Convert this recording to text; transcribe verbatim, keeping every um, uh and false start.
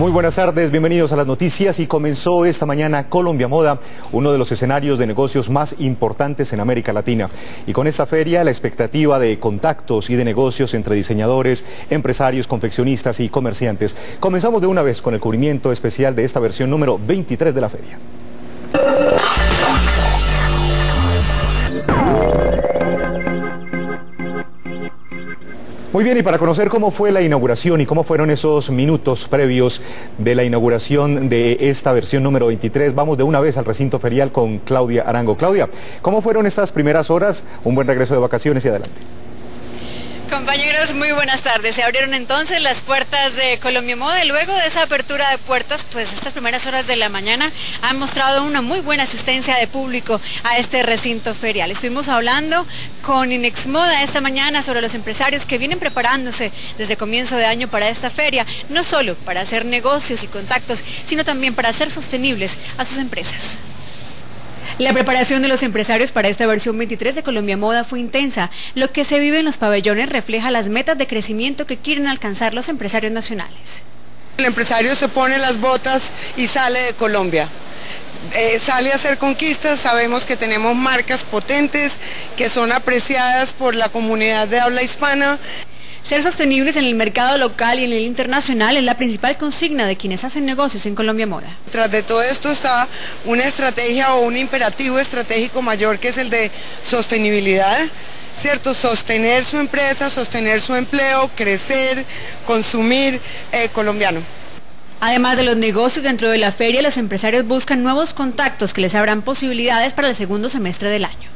Muy buenas tardes, bienvenidos a las noticias y comenzó esta mañana Colombia Moda, uno de los escenarios de negocios más importantes en América Latina. Y con esta feria la expectativa de contactos y de negocios entre diseñadores, empresarios, confeccionistas y comerciantes. Comenzamos de una vez con el cubrimiento especial de esta versión número veintitrés de la feria. Muy bien, y para conocer cómo fue la inauguración y cómo fueron esos minutos previos de la inauguración de esta versión número veintitrés, vamos de una vez al recinto ferial con Claudia Arango. Claudia, ¿cómo fueron estas primeras horas? Un buen regreso de vacaciones y adelante. Compañeros, muy buenas tardes. Se abrieron entonces las puertas de Colombia Moda y luego de esa apertura de puertas, pues estas primeras horas de la mañana han mostrado una muy buena asistencia de público a este recinto ferial. Estuvimos hablando con Inex Moda esta mañana sobre los empresarios que vienen preparándose desde comienzo de año para esta feria, no solo para hacer negocios y contactos, sino también para hacer sostenibles a sus empresas. La preparación de los empresarios para esta versión veintitrés de Colombia Moda fue intensa. Lo que se vive en los pabellones refleja las metas de crecimiento que quieren alcanzar los empresarios nacionales. El empresario se pone las botas y sale de Colombia. Eh, sale a hacer conquistas. Sabemos que tenemos marcas potentes que son apreciadas por la comunidad de habla hispana. Ser sostenibles en el mercado local y en el internacional es la principal consigna de quienes hacen negocios en Colombia Moda. Tras de todo esto está una estrategia o un imperativo estratégico mayor, que es el de sostenibilidad, ¿cierto? Sostener su empresa, sostener su empleo, crecer, consumir eh, colombiano. Además de los negocios dentro de la feria, los empresarios buscan nuevos contactos que les abran posibilidades para el segundo semestre del año.